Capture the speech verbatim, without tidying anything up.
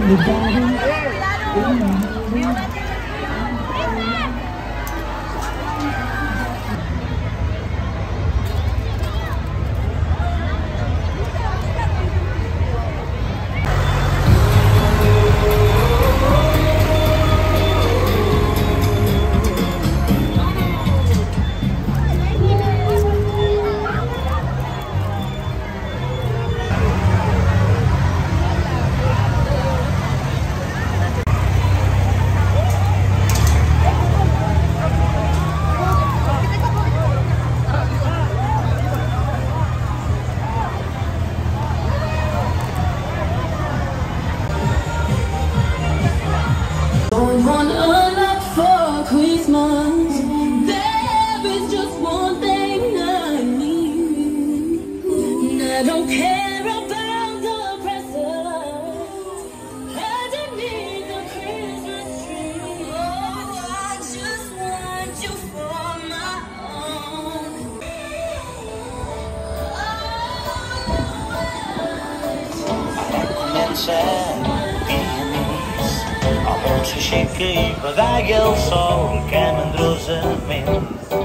Don't want a lot for Christmas. There is just one thing I need, and I don't care about the presents. I don't need the Christmas tree. Oh, I just want you for my own. Amor, se cheguei para dar-lhe o sol que é mandrosamente.